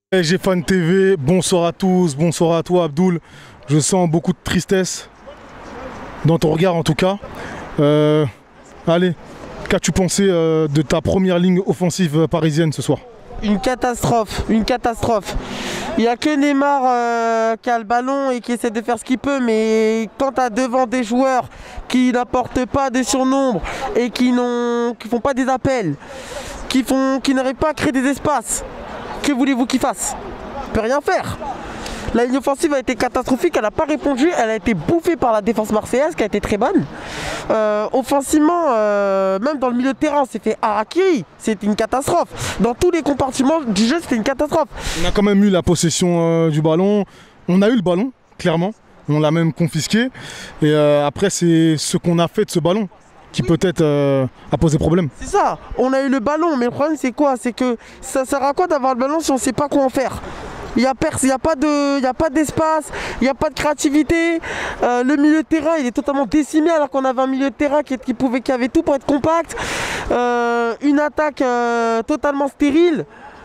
PSG Fan TV, bonsoir à tous, bonsoir à toi Abdoul. Je sens beaucoup de tristesse dans ton regard en tout cas. Allez, qu'as-tu pensé de ta première ligne offensive parisienne ce soir? Une catastrophe, une catastrophe. Il n'y a que Neymar qui a le ballon et qui essaie de faire ce qu'il peut, mais quand tu as devant des joueurs qui n'apportent pas de surnombre et qui font pas des appels, qui n'arrivent pas à créer des espaces, que voulez-vous qu'ils fassent? Il ne peut rien faire. La ligne offensive a été catastrophique, elle n'a pas répondu, elle a été bouffée par la défense marseillaise qui a été très bonne. Offensivement, même dans le milieu de terrain, c'est fait harakiri, c'était une catastrophe. Dans tous les compartiments du jeu, c'était une catastrophe. On a quand même eu la possession du ballon, on a eu le ballon, clairement, on l'a même confisqué. Et après, c'est ce qu'on a fait de ce ballon qui peut-être a posé problème. C'est ça, on a eu le ballon, mais le problème c'est quoi? C'est que ça sert à quoi d'avoir le ballon si on ne sait pas quoi en faire? Il n'y a pas d'espace, il n'y a pas de créativité. Le milieu de terrain il est totalement décimé alors qu'on avait un milieu de terrain qui avait tout pour être compact. Une attaque totalement stérile.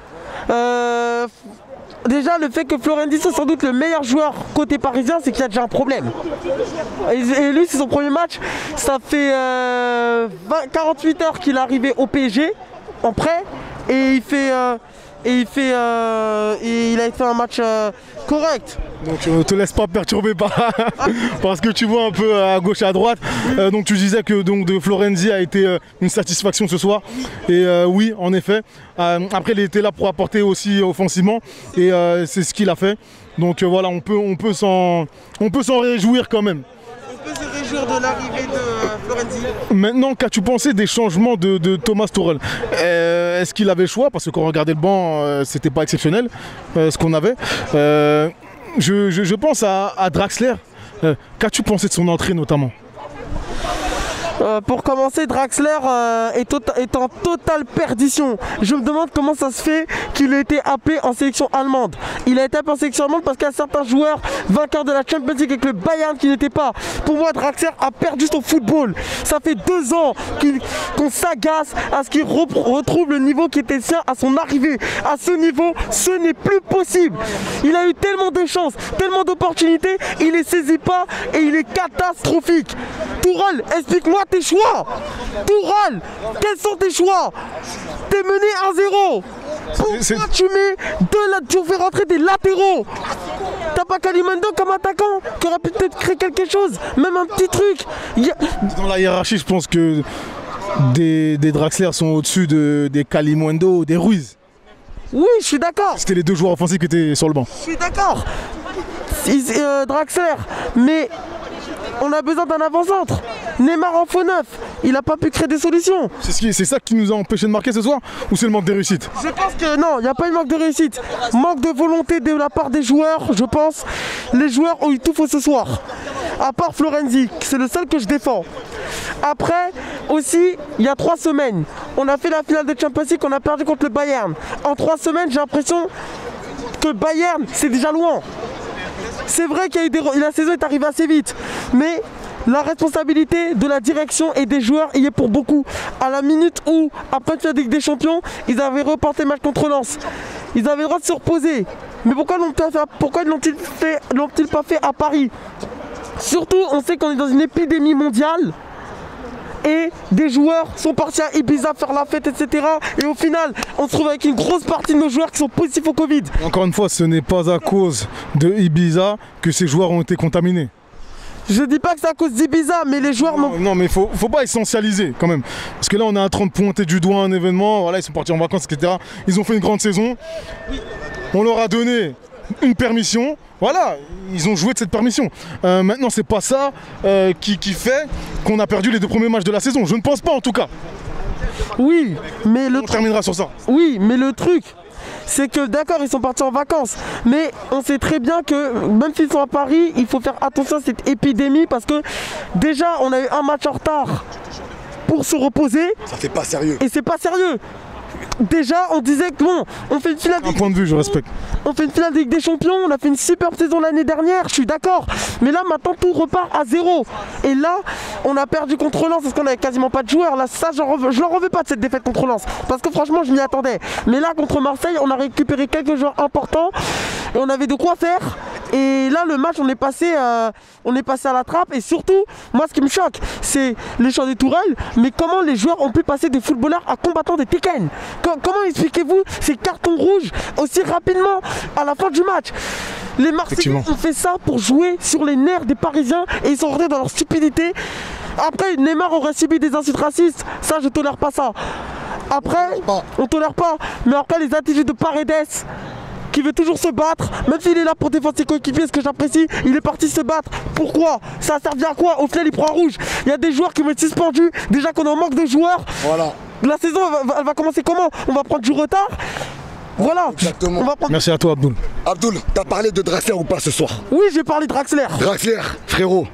Déjà le fait que Florenzi soit sans doute le meilleur joueur côté parisien, c'est qu'il y a déjà un problème. Et lui c'est son premier match, ça fait 48 heures qu'il est arrivé au PSG en prêt et il a fait un match correct. Donc ne te laisse pas perturber parce que tu vois un peu à gauche et à droite. Donc tu disais que de Florenzi a été une satisfaction ce soir. Et oui, en effet. Après, il était là pour apporter aussi offensivement. Et c'est ce qu'il a fait. Donc voilà, on peut s'en réjouir quand même. On peut se réjouir de l'arrivée de Florenzi. Maintenant, qu'as-tu pensé des changements de Thomas Tuchel? Est-ce qu'il avait le choix? Parce que quand on regardait le banc, c'était pas exceptionnel ce qu'on avait. Je pense à Draxler. Qu'as-tu pensé de son entrée notamment? Pour commencer, Draxler est en totale perdition. Je me demande comment ça se fait qu'il ait été appelé en sélection allemande. Il a été appelé en sélection allemande parce qu'il y a certains joueurs vainqueurs de la Champions League avec le Bayern qui n'étaient pas. Pour moi, Draxler a perdu son football. Ça fait 2 ans qu'on s'agace à ce qu'il retrouve le niveau qui était sien à son arrivée. À ce niveau, ce n'est plus possible. Il a eu tellement de chances, tellement d'opportunités, il les saisit pas et il est catastrophique. Tuchel, explique-moi tes choix. Tuchel, quels sont tes choix? T'es mené 1-0. Pourquoi tu fais rentrer des latéraux? T'as pas Kalimundo comme attaquant qui aurait pu peut-être créer quelque chose, même un petit truc. Dans la hiérarchie, je pense que des Draxler sont au-dessus des Kalimundo ou des Ruiz. Oui, je suis d'accord. C'était les 2 joueurs offensifs qui étaient sur le banc. Je suis d'accord. Draxler, mais on a besoin d'un avant-centre. Neymar en faux neuf, il n'a pas pu créer des solutions. C'est ça qui nous a empêché de marquer ce soir? Ou c'est le manque de réussite? Je pense que non, il n'y a pas eu manque de réussite. Manque de volonté de la part des joueurs, je pense. Les joueurs ont eu tout faux ce soir. À part Florenzi, c'est le seul que je défends. Après, aussi, il y a 3 semaines, on a fait la finale de Champions League, on a perdu contre le Bayern. En 3 semaines, j'ai l'impression que le Bayern, c'est déjà loin. C'est vrai qu'il y a eu la saison est arrivée assez vite, mais la responsabilité de la direction et des joueurs y est pour beaucoup. À la minute où, après la Ligue des Champions, ils avaient reporté le match contre Lens. Ils avaient le droit de se reposer. Mais pourquoi ne l'ont-ils pas fait à Paris? Surtout, on sait qu'on est dans une épidémie mondiale. Et des joueurs sont partis à Ibiza faire la fête, etc. Et au final, on se trouve avec une grosse partie de nos joueurs qui sont positifs au Covid. Encore une fois, ce n'est pas à cause de Ibiza que ces joueurs ont été contaminés. Je dis pas que c'est à cause d'Ibiza, mais les joueurs n'ont... Non, mais faut pas essentialiser quand même. Parce que là, on est en train de pointer du doigt un événement. Voilà, ils sont partis en vacances, etc. Ils ont fait une grande saison. On leur a donné une permission. Voilà, ils ont joué de cette permission. Maintenant, c'est pas ça qui fait qu'on a perdu les 2 premiers matchs de la saison. Je ne pense pas en tout cas. Oui, mais on terminera sur ça. Oui, mais le truc, c'est que d'accord, ils sont partis en vacances. Mais on sait très bien que même s'ils sont à Paris, il faut faire attention à cette épidémie parce que déjà, on a eu un match en retard pour se reposer. Ça fait pas sérieux. Et c'est pas sérieux. Déjà, on disait que bon, on fait une finale. Un point de vue, je respecte. On fait une finale de Ligue des Champions, on a fait une superbe saison l'année dernière, je suis d'accord. Mais là, maintenant, tout repart à zéro. Et là, on a perdu contre Lens parce qu'on avait quasiment pas de joueurs. Là, ça, je n'en reviens pas de cette défaite contre Lens. Parce que franchement, je m'y attendais. Mais là, contre Marseille, on a récupéré quelques joueurs importants. Et on avait de quoi faire. Et là, le match, on est passé à la trappe. Et surtout, moi, ce qui me choque, c'est les choix de Tourelle. Mais comment les joueurs ont pu passer des footballeurs à combattants des Tekken? Comment expliquez-vous ces cartons rouges aussi rapidement à la fin du match? Les Marseillais ont fait ça pour jouer sur les nerfs des Parisiens et ils sont rentrés dans leur stupidité. Après, Neymar aurait subi des insultes racistes. Ça, je tolère pas ça. Après, on tolère pas. Mais après, les attitudes de Paredes, qui veut toujours se battre, même s'il est là pour défendre ses coéquipiers, ce que j'apprécie, il est parti se battre. Pourquoi? Ça a servi à quoi? Au final, il prend un rouge. Il y a des joueurs qui vont être suspendus. Déjà qu'on est en manque de joueurs. Voilà. La saison, elle va commencer comment? On va prendre du retard. Voilà. Exactement. On va prendre... Merci à toi, Abdoul. Abdoul, t'as parlé de Draxler ou pas ce soir? Oui, j'ai parlé de Draxler. Draxler, frérot,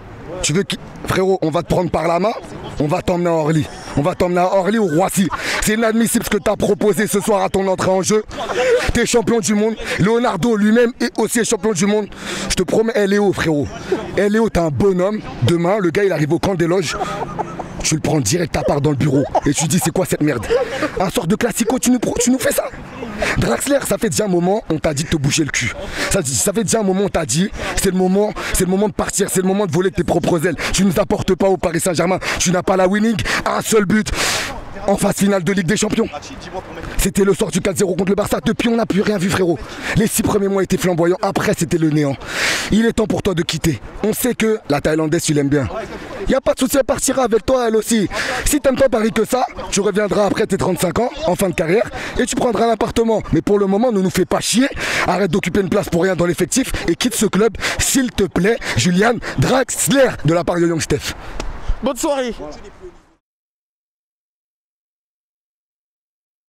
frérot, on va te prendre par la main, on va t'emmener à Orly. On va t'emmener à Orly ou Roissy. C'est inadmissible ce que tu as proposé ce soir à ton entrée en jeu. Tu es champion du monde. Leonardo lui-même est aussi champion du monde. Je te promets, Léo, frérot. Léo, t'es un bonhomme. Demain, le gars, il arrive au camp des loges. Tu le prends direct à part dans le bureau. Et tu dis, c'est quoi cette merde? Un sort de classico, tu nous fais ça? Draxler, ça fait déjà un moment, on t'a dit de te bouger le cul. Ça fait déjà un moment, on t'a dit, c'est le moment de partir, c'est le moment de voler de tes propres ailes. Tu ne nous apportes pas au Paris Saint-Germain, tu n'as pas la winning, un seul but en phase finale de Ligue des Champions. C'était le sort du 4-0 contre le Barça. Depuis, on n'a plus rien vu, frérot. Les 6 premiers mois étaient flamboyants, après c'était le néant. Il est temps pour toi de quitter. On sait que la Thaïlandaise, tu l'aimes bien. Il n'y a pas de souci, elle partira avec toi, elle aussi. Si t'aimes pas Paris que ça, tu reviendras après tes 35 ans, en fin de carrière, et tu prendras l'appartement. Mais pour le moment, ne nous fais pas chier. Arrête d'occuper une place pour rien dans l'effectif et quitte ce club, s'il te plaît, Julian Draxler, de la part de Young Steph. Bonne soirée.